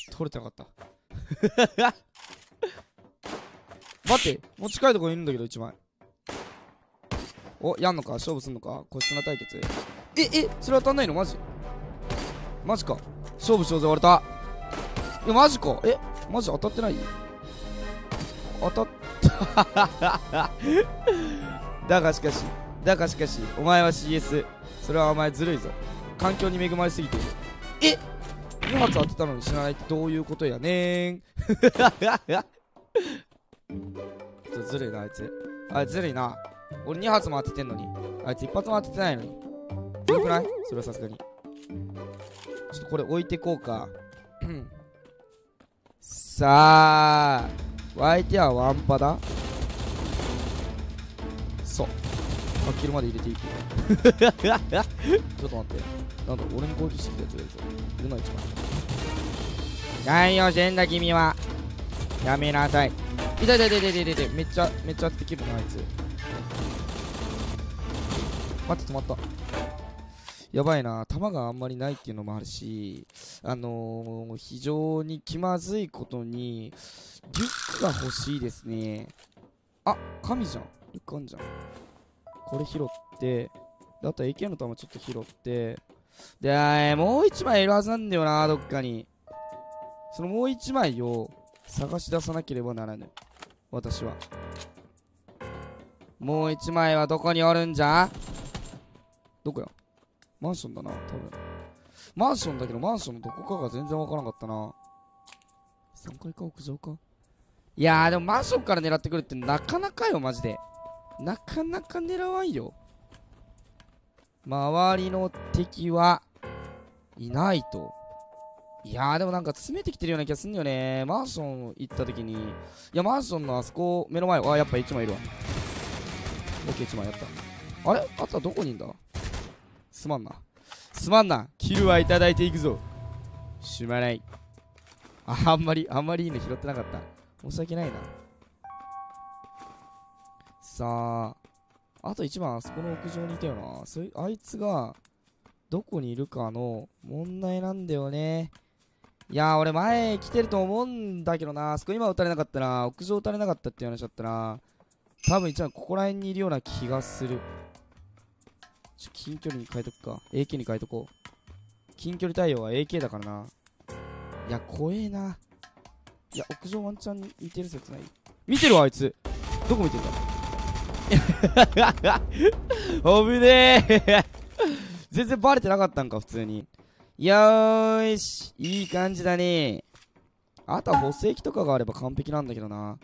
取れてなかった待って、もう近いとこにいるんだけど1枚。お、やんのか、勝負すんのか、個室な対決。それ当たんないの？マジか。勝負しようぜ、割れた。いや、マジか。マジ当たってない？当たっただがしかし、お前は CS。それはお前ずるいぞ。環境に恵まれすぎている。2発当てたのに死なないってどういうことやねーずるいな、あいつ。ずるいな。俺2発も当ててんのに。あいつ1発も当ててないのに。ずるくない？それはさすがに。ちょっとこれ置いてこうか。さあ、相手はワンパだ。そう。キルまで入れていく。ちょっと待って。なんだ、俺に攻撃してきたやつがいるぞ。いるな、一番。何をしてんだ、君は。やめなさい。痛い。めっちゃ当ててきるな、あいつ。待って、止まった。やばいな、弾があんまりないっていうのもあるし、非常に気まずいことに、リュックが欲しいですね。あ、神じゃん。リュックあんじゃん。これ拾って、であと AK の弾ちょっと拾って、で、もう一枚いるはずなんだよな、どっかに。そのもう一枚を探し出さなければならぬ。私は。もう一枚はどこにおるんじゃ？どこや？マンションだな、多分。マンションだけど、マンションのどこかが全然わからなかったな。3階か屋上か。いやー、でもマンションから狙ってくるってなかなかよ、マジで。なかなか狙わんよ。周りの敵はいないと。いやー、でもなんか詰めてきてるような気がすんのよね。マンション行った時に、いや、マンションのあそこ、目の前、やっぱ1枚いるわ。OK、1枚やった。あれあとはどこにいんだ？すまんな。キルはいただいていくぞ。しまない。あんまりいいの拾ってなかった。申し訳ないな。さあ、あと1番あそこの屋上にいたよな。あいつがどこにいるかの問題なんだよね。いやー、俺前来てると思うんだけどな。あそこ今撃たれなかったな。屋上撃たれなかったっていう話だったな。多分一番ここら辺にいるような気がする。近距離に変えとくか。AK に変えとこう。近距離対応は AK だからな。いや、怖えな。いや、屋上ワンチャンに似てる説ない？見てるわ、あいつ。どこ見てるんだ危ねえ全然バレてなかったんか、普通に。よーし。いい感じだね。あとは補正機とかがあれば完璧なんだけどな。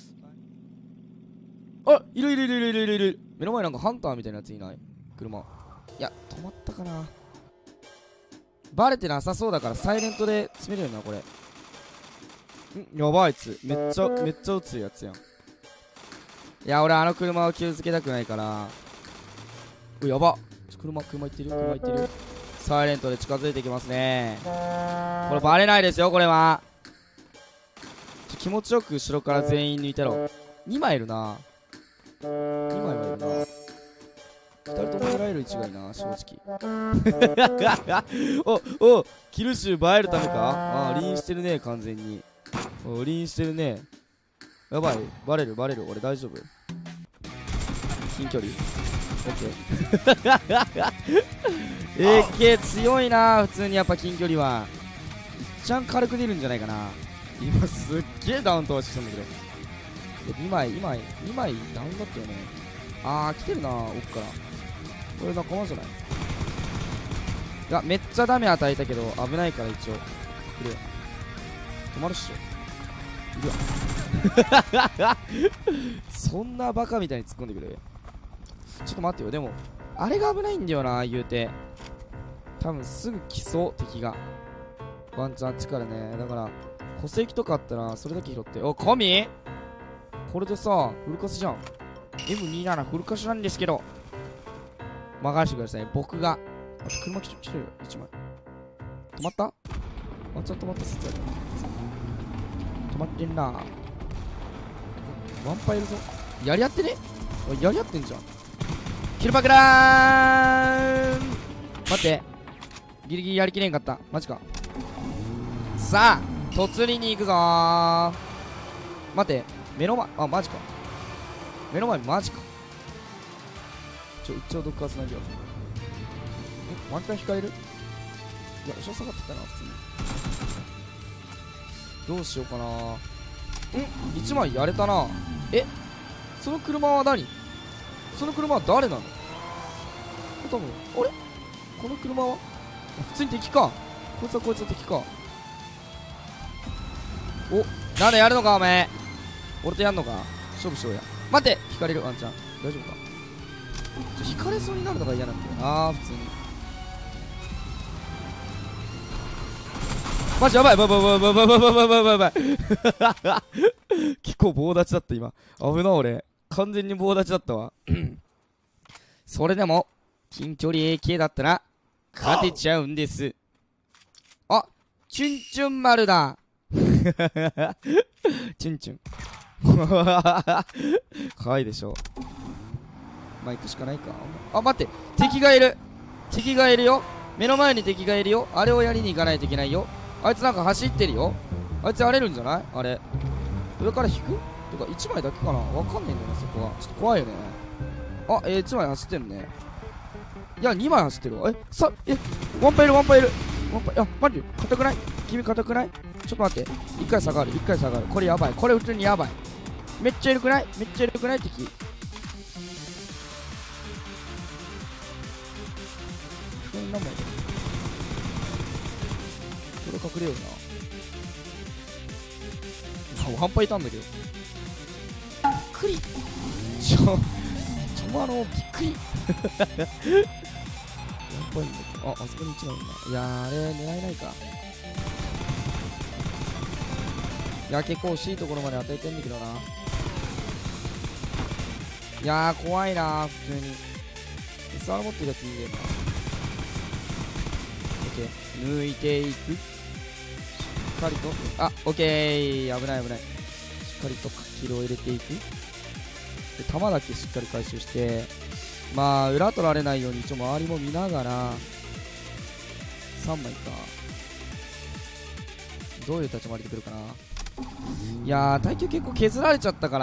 あ、いる。目の前なんかハンターみたいなやついない？車。いや、止まったかな。バレてなさそうだからサイレントで詰めるよな、これ。やばい、あいつ。めっちゃ撃つやつやん。いや、俺あの車を傷つけたくないから。やば。車行ってる。サイレントで近づいてきますね。これバレないですよ、これは。気持ちよく後ろから全員抜いたろ。2枚いるな。2枚はいるな。2人とも狙える位置がいいな、正直おキル数映えるためか。リーンしてるね、完全に。リーンしてるね。やばい、バレる俺大丈夫？近距離 OK AK 強いな、普通に。やっぱ近距離は一番軽く出るんじゃないかな。今すっげえダウン飛ばしてたんだけど。2枚ダウンだったよね。来てるな、奥から。これ仲間じゃない？いや、めっちゃダメ与えたけど危ないから一応くれよ。止まるっしょ。いるわそんなバカみたいに突っ込んでくれ。ちょっと待ってよ。でもあれが危ないんだよな、言うて。多分すぐ来そう、敵が。ワンチャンあっちからね。だから補正機とかあったらそれだけ拾って。神これでさ、フルカスじゃん。 M27 フルカスなんですけど、任せてください。僕が車来てるよ、1枚。止まった？ワンチャン止まった説ある。止まってんな。ワンパいるぞ。やり合ってね？やり合ってんじゃん。キルパクラーン。待って、ギリギリやりきれんかった。マジか。さあ突入に行くぞー。待って、目の前、あ、マジか。目の前、マジか。一応毒化つなぎよう。ワンチャン引かれる？いや、後ろ下がってきたな、普通に。どうしようかな。1枚やれたな。その車は何？その車は誰なの？多分、あれ？この車は普通に敵か。こいつは敵か。お、なんでやるのかおめえ。俺とやんのか。勝負しようや。待って、引かれるワンちゃん。大丈夫か。引かれそうになるのが嫌なんだよな、普通に。マジやばい、やばい。結構棒立ちだった今。危な、俺。完全に棒立ちだったわ。それでも、近距離 AK だったら、勝てちゃうんです。あ、チュンチュン丸だ。チュンチュン。かわいいでしょ。まあ、行くしかないか。あ、待って、敵がいるよ。目の前に敵がいるよ。あれをやりに行かないといけないよ。あいつなんか走ってるよ。あいつ荒れるんじゃない？あれ上から引く？とか1枚だけかな。わかんないんだよね、そこは。ちょっと怖いよね。あ、1枚走ってるね。いや、2枚走ってるわ。ワンパいる。あ、マジ硬くない？君硬くない？ちょっと待って。1回下がる。これやばい。これ普通にやばい。めっちゃいるくない？敵。これ何枚だ？これ隠れような。ワンパいたんだけど。びっくり。びっくり。あそこに1枚いるな。いやー、あれ狙えないか。いや、結構惜しいところまで当ててんだけどな。いやー、怖いなー、普通に。SR 持ってるやついいんだよな。オッケー、抜いていく。しっかりと、あ、オッケー、危ない。しっかりとキルを入れていく。で、弾だけしっかり回収して、まあ、裏取られないように一応周りも見ながら、3枚か。どういう立ち回りでくるかな。いやー、耐久結構削られちゃったから、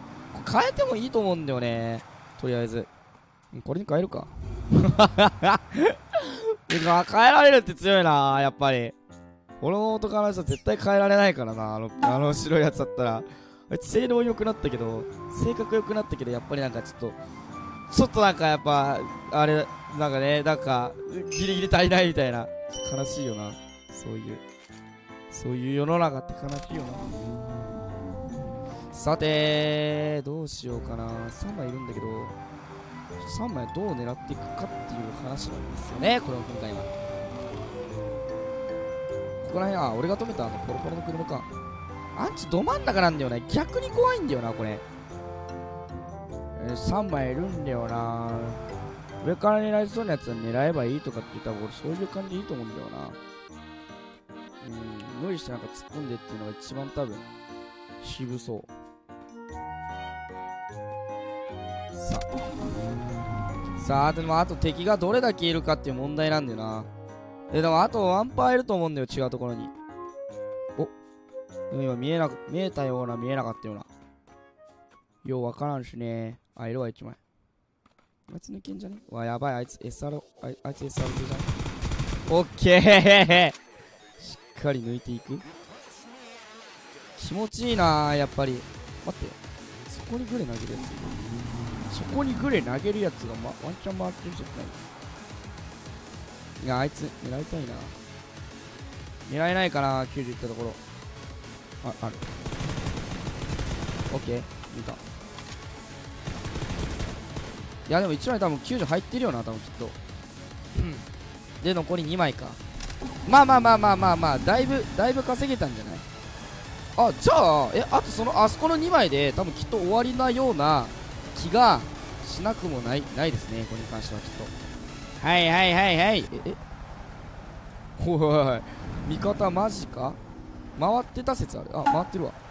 変えてもいいと思うんだよね。とりあえず。これに変えるか。変えられるって強いな、やっぱり。俺の元からしたら絶対変えられないからな、あの白いやつだったら。あいつ性能良くなったけど、性格良くなったけど、やっぱりなんかちょっとなんかやっぱ、あれ、なんかね、なんか、ギリギリ足りないみたいな。悲しいよな。そういう世の中って悲しいよな。さて、どうしようかな。3枚いるんだけど、3枚どう狙っていくかっていう話なんですよね、これは今回は。ここら辺、俺が止めたポロポロの車か。あんちど真ん中なんだよね。逆に怖いんだよな、これ。3枚いるんだよな。上から狙いそうなやつは狙えばいいとかって言ったら俺そういう感じでいいと思うんだよな。無理してなんか突っ込んでっていうのが一番多分渋そう。さあでもあと敵がどれだけいるかっていう問題なんだよな。でもあとワンパーいると思うんだよ、違うところに。今見えたような見えなかったような。ようわからんしね。いるわ1枚。あいつ抜けんじゃね？わ、やばい、あいつ SR、あいつ SR じゃん。オッケーしっかり抜いていく。気持ちいいな、やっぱり。待って、そこにグレ投げるやつ。そこにグレ投げるやつが、ワンチャン回ってるじゃない。いや、あいつ狙いたいな。狙えないかな、90いったところ。ある。オッケー、見た。いやでも1枚多分90入ってるよな、多分きっと。で残り2枚か。まあだいぶ稼げたんじゃない？あ、じゃああとあそこの2枚で多分きっと終わりなような気がしなくもないですね、これに関してはきっと。はいおい、味方マジか？回ってた説ある。あ、回ってるわ。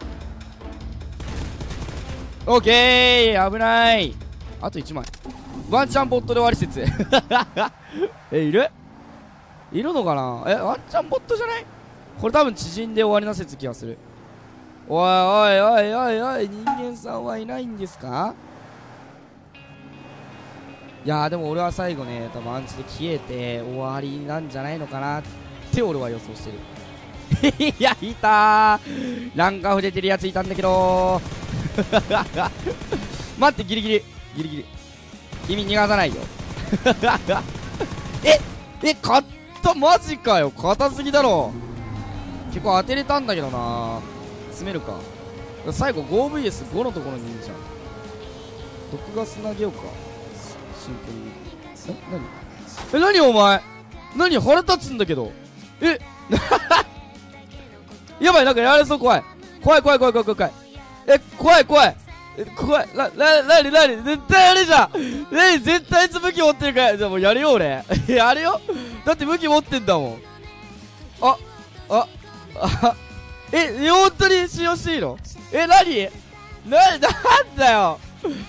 オッケー、危ない。あと1枚。ワンチャンボットで終わり説。いるのかな。ワンチャンボットじゃない？ これ多分縮んで終わりな説気がする。おいおいおいおいおい、人間さんはいないんですか？いやーでも俺は最後ね、多分アンチで消えて終わりなんじゃないのかなって俺は予想してる。いや、いたー、ランカフ出てるやついたんだけど待って、ギリギリギリギリ、君逃がさないよ勝った、マジかよ、硬すぎだろ。結構当てれたんだけどな。詰めるか。最後 5vs5 のところにいるじゃん。毒ガス投げようか、シンプルに。何お前、何腹立つんだけど。やばい、なんかやられそう。怖い怖い怖い怖い怖い怖い。怖い怖い怖い。なに絶対やれじゃん。絶対あいつ武器持ってるから。じゃあもうやるよ俺やるよ、だって武器持ってんだもん。本当に使用していいの？なんだよ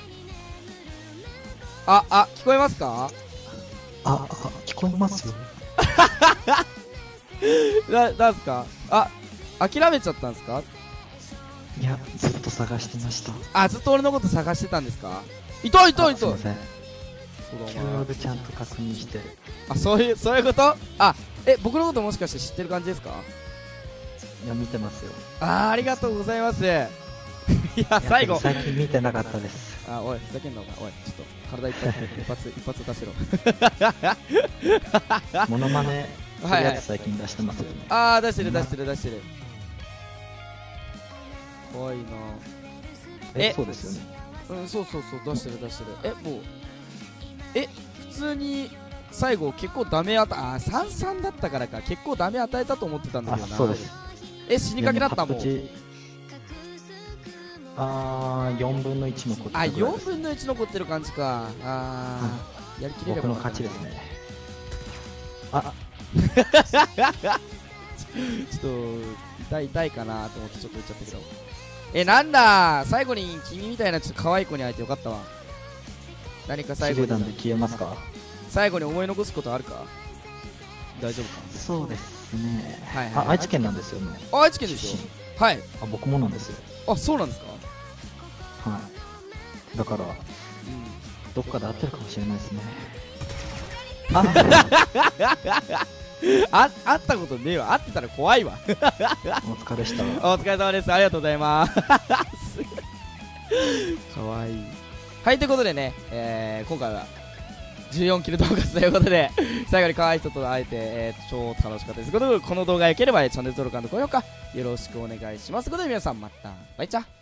聞こえますか？ 聞こえますよ。 なんすか？諦めちゃったんすか？ いや、ずっと探してました。 ずっと俺のこと探してたんですか？いた。 すいません。 そうだ、 キーワードちゃんと確認して。 そういうこと？僕のこともしかして知ってる感じですか？ いや、見てますよ。 ありがとうございます。いや、最後。 最近見てなかったです。 おい、ふざけんなお前。おい、ちょっと、体一発出せろ。 モノマネするやつ最近出してますよね。 出してる。怖いな。 そうですよね。 そう、出してる。もう、普通に、最後結構ダメ3-3だったからか、結構ダメ与えたと思ってたんだけどな。 そうです。 死にかけだったもん。 4分の1残ってる。 4分の1残ってる感じか。やりきれれば僕の勝ちですね。 ちょっと痛いかなと思ってちょっと言っちゃったけど。なんだ、最後に君みたいなちょっと可愛い子に会えてよかったわ。何か最後に手榴弾で消えますか？ 最後に思い残すことあるか？大丈夫か？ そうですね。 はい。 愛知県なんですよね。 愛知県ですよ。はい。 僕もなんですよ。そうなんですか？はい。だから、どっかで会ってるかもしれないですね。 会ったことねえわ。会ってたら怖いわ。 お疲れした。 お疲れ様です。ありがとうございます。かわいい。はい、ということでね、今回は14キル動画ということで、最後に可愛い人と会えて、超楽しかったです。この動画が良ければチャンネル登録&高評価よろしくお願いします。ということで皆さんまたバイチャ。